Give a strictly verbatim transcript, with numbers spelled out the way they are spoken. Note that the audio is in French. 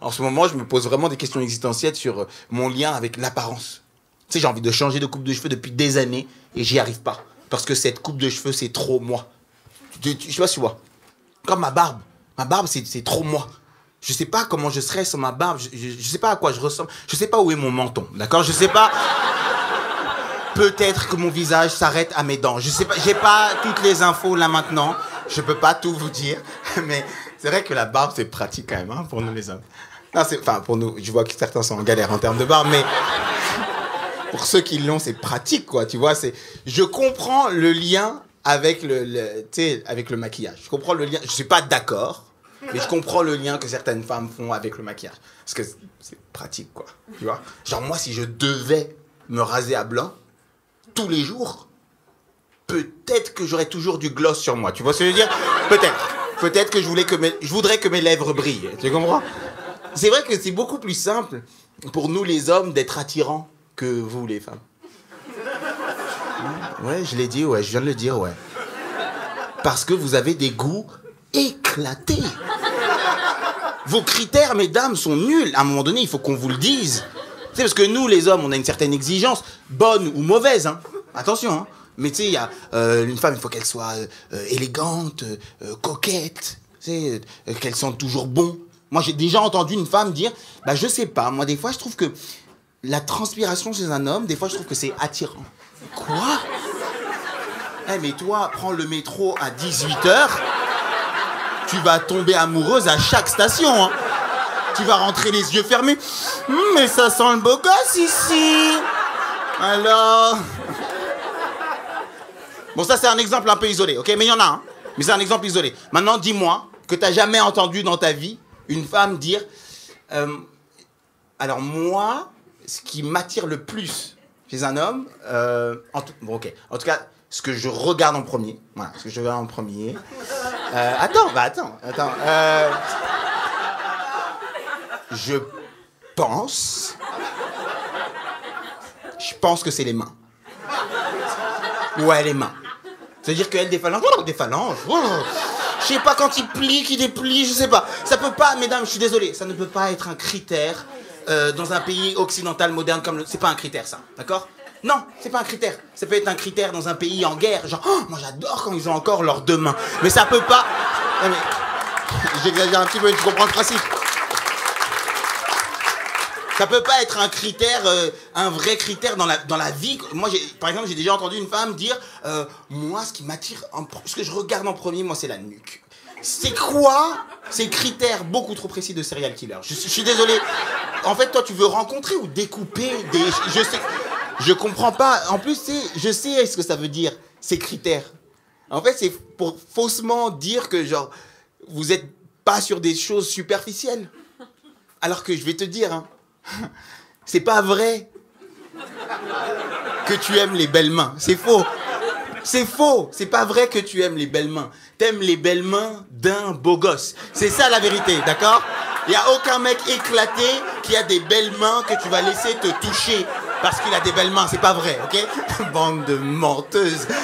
En ce moment, je me pose vraiment des questions existentielles sur mon lien avec l'apparence. Tu sais, j'ai envie de changer de coupe de cheveux depuis des années et j'y arrive pas. Parce que cette coupe de cheveux, c'est trop moi. Je, je, je sais pas si tu vois. Comme ma barbe. Ma barbe, c'est, c'est trop moi. Je sais pas comment je serais sans ma barbe. Je, je, je sais pas à quoi je ressemble. Je sais pas où est mon menton. D'accord? Je sais pas. Peut-être que mon visage s'arrête à mes dents. Je sais pas. J'ai pas toutes les infos là maintenant. Je peux pas tout vous dire. Mais c'est vrai que la barbe, c'est pratique quand même, hein, pour nous les hommes. Non, c'est, enfin, pour nous, je vois que certains sont en galère en termes de barbe, mais pour ceux qui l'ont, c'est pratique, quoi. Tu vois, c'est. Je comprends le lien avec le, le tu sais, avec le maquillage. Je comprends le lien. Je suis pas d'accord. Mais je comprends le lien que certaines femmes font avec le maquillage. Parce que c'est pratique, quoi. Tu vois? Genre, moi, si je devais me raser à blanc, tous les jours, peut-être que j'aurais toujours du gloss sur moi. Tu vois ce que je veux dire? Peut-être. Peut-être que je, voulais que mes, je voudrais que mes lèvres brillent. Tu comprends? C'est vrai que c'est beaucoup plus simple pour nous, les hommes, d'être attirants que vous, les femmes. Ouais, je l'ai dit, ouais. Je viens de le dire, ouais. Parce que vous avez des goûts éclatés. Vos critères, mesdames, sont nuls. À un moment donné, il faut qu'on vous le dise. C'est parce que nous, les hommes, on a une certaine exigence, bonne ou mauvaise, hein. Attention, hein. Mais tu sais, il y a euh, une femme, il faut qu'elle soit euh, élégante, euh, coquette, tu sais, euh, qu'elle sente toujours bon. Moi, j'ai déjà entendu une femme dire, bah je sais pas, moi des fois, je trouve que la transpiration chez un homme, des fois, je trouve que c'est attirant. Quoi? Eh mais toi, prends le métro à dix-huit heures. Tu vas tomber amoureuse à chaque station, hein. Tu vas rentrer les yeux fermés. Mmh, mais ça sent le beau gosse ici. Alors... Bon, ça, c'est un exemple un peu isolé, ok? Mais il y en a un. Hein. Mais c'est un exemple isolé. Maintenant, dis-moi que t'as jamais entendu dans ta vie une femme dire... Euh, alors, moi, ce qui m'attire le plus chez un homme... Euh, en tout, bon, ok. En tout cas, ce que je regarde en premier. Voilà, ce que je regarde en premier... Euh, attends, bah attends, attends. Euh, je pense... Je pense que c'est les mains. Ouais, les mains. C'est-à-dire qu'elle, des phalanges... Oh, des phalanges... Oh, je sais pas quand il plie, qu'il déplie, je sais pas. Ça peut pas, mesdames, je suis désolé, ça ne peut pas être un critère euh, dans un pays occidental moderne comme le... C'est pas un critère, ça, d'accord? Non, c'est pas un critère. Ça peut être un critère dans un pays en guerre, genre, oh, moi j'adore quand ils ont encore leurs deux mains. Mais ça peut pas... Non, mais... J'exagère un petit peu, tu comprends le principe. Ça peut pas être un critère, euh, un vrai critère dans la, dans la vie. Moi, j'ai, par exemple, j'ai déjà entendu une femme dire, euh, moi, ce qui m'attire, en, ce que je regarde en premier, moi, c'est la nuque. C'est quoi ces critères beaucoup trop précis de serial killer? Je, je suis désolé. En fait, toi, tu veux rencontrer ou découper des... Je sais... Je comprends pas. En plus, c'est, je sais ce que ça veut dire, ces critères. En fait, c'est pour faussement dire que, genre, vous êtes pas sur des choses superficielles. Alors que je vais te dire, hein, c'est pas vrai que tu aimes les belles mains. C'est faux. C'est faux. C'est pas vrai que tu aimes les belles mains. T'aimes les belles mains d'un beau gosse. C'est ça la vérité, d'accord? Il y a aucun mec éclaté qui a des belles mains que tu vas laisser te toucher parce qu'il a des belles mains. C'est pas vrai, ok? Bande de menteuses.